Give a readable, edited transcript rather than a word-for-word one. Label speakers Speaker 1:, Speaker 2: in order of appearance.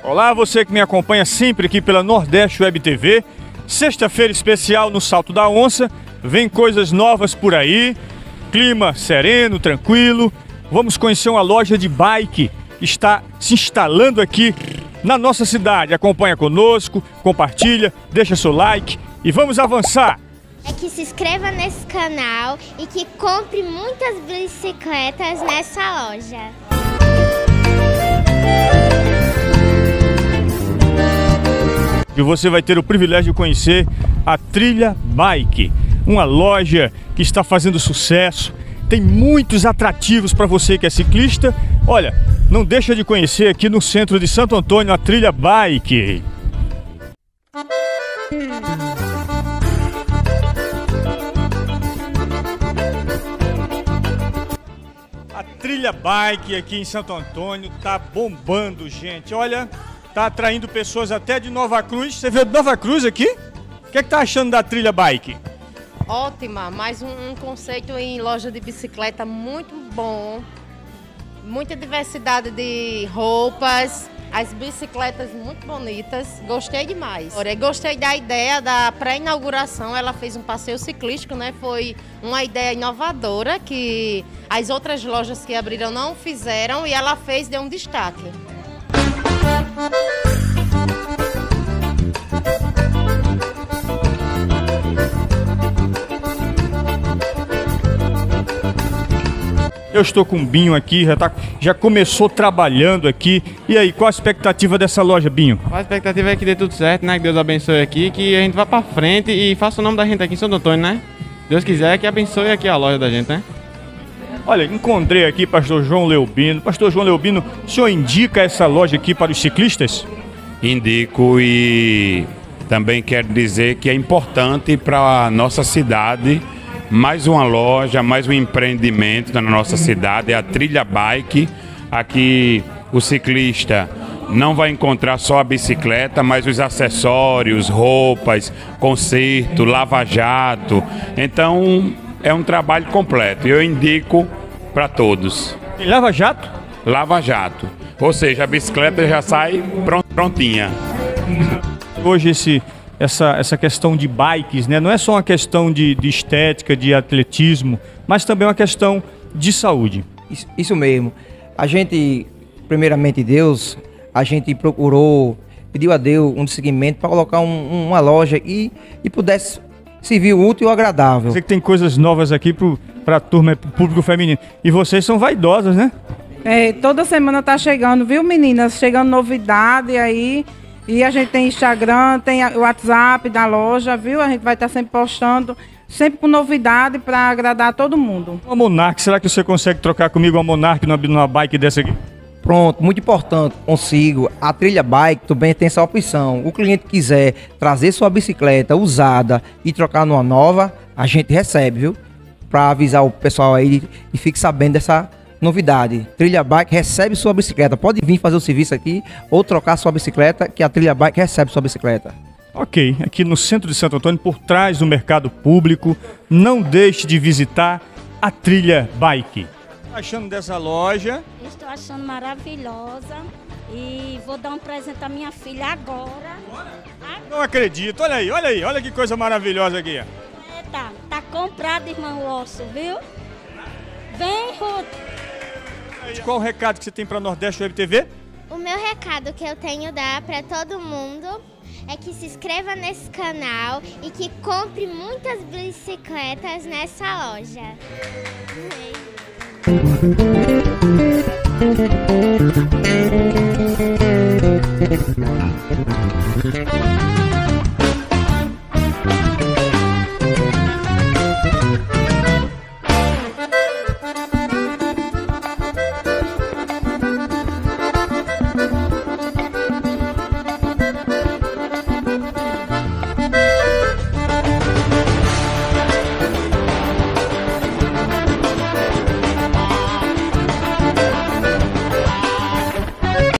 Speaker 1: Olá, você que me acompanha sempre aqui pela Nordeste Web TV. Sexta-feira especial no Salto da Onça. Vem coisas novas por aí. Clima sereno, tranquilo. Vamos conhecer uma loja de bike que está se instalando aqui na nossa cidade. Acompanha conosco, compartilha, deixa seu like e vamos avançar.
Speaker 2: É que se inscreva nesse canal e que compre muitas bicicletas nessa loja.
Speaker 1: E você vai ter o privilégio de conhecer a Trilha Bike, uma loja que está fazendo sucesso, tem muitos atrativos para você que é ciclista. Olha, não deixa de conhecer aqui no centro de Santo Antônio a Trilha Bike. A Trilha Bike aqui em Santo Antônio tá bombando, gente. Olha, tá atraindo pessoas até de Nova Cruz. Você veio de Nova Cruz aqui? O que é que tá achando da Trilha Bike?
Speaker 3: Ótima, mais um conceito em loja de bicicleta muito bom. Muita diversidade de roupas, as bicicletas muito bonitas. Gostei demais. Gostei da ideia da pré-inauguração. Ela fez um passeio ciclístico, né? Foi uma ideia inovadora que as outras lojas que abriram não fizeram e ela fez, deu um destaque.
Speaker 1: Eu estou com o Binho aqui, já começou trabalhando aqui. E aí, qual a expectativa dessa loja, Binho?
Speaker 4: A expectativa é que dê tudo certo, né? Que Deus abençoe aqui, que a gente vá pra frente e faça o nome da gente aqui em Santo Antônio, né? Deus quiser que abençoe aqui a loja da gente, né?
Speaker 1: Olha, encontrei aqui pastor João Leobino. Pastor João Leobino, o senhor indica essa loja aqui para os ciclistas?
Speaker 5: Indico e também quero dizer que é importante para a nossa cidade. Mais uma loja, mais um empreendimento na nossa cidade, é a Trilha Bike. Aqui o ciclista não vai encontrar só a bicicleta, mas os acessórios, roupas, conserto, lava-jato. Então é um trabalho completo e eu indico para todos.
Speaker 1: Tem lava-jato?
Speaker 5: Lava-jato, ou seja, a bicicleta já sai prontinha.
Speaker 1: Hoje essa questão de bikes, né? Não é só uma questão de estética, de atletismo, mas também uma questão de saúde.
Speaker 6: Isso mesmo. A gente, primeiramente Deus, a gente pediu a Deus um segmento para colocar uma loja e pudesse servir útil e agradável.
Speaker 1: Você que tem coisas novas aqui para a turma, para o público feminino. E vocês são vaidosas, né?
Speaker 7: Toda semana tá chegando, viu, meninas? Chegando novidade aí. E a gente tem Instagram, tem o WhatsApp da loja, viu? A gente vai estar sempre postando, sempre com novidade para agradar todo mundo.
Speaker 1: Uma Monark, será que você consegue trocar comigo uma Monark numa bike dessa aqui?
Speaker 6: Pronto, muito importante, consigo. A Trilha Bike também tem essa opção. O cliente quiser trazer sua bicicleta usada e trocar numa nova, a gente recebe, viu? Para avisar o pessoal aí e fique sabendo dessa novidade. Trilha Bike recebe sua bicicleta. Pode vir fazer o serviço aqui ou trocar sua bicicleta, que a Trilha Bike recebe sua bicicleta.
Speaker 1: Ok, aqui no centro de Santo Antônio, por trás do mercado público. Não deixe de visitar a Trilha Bike. O que está achando dessa loja?
Speaker 8: Estou achando maravilhosa e vou dar um presente à minha filha agora.
Speaker 1: Não acredito, olha aí, olha que coisa maravilhosa aqui.
Speaker 8: Tá comprado, irmão Osso, viu? Vem, Ruth.
Speaker 1: Qual o recado que você tem para a Nordeste Web TV?
Speaker 2: O meu recado que eu tenho a dar para todo mundo é que se inscreva nesse canal e que compre muitas bicicletas nessa loja.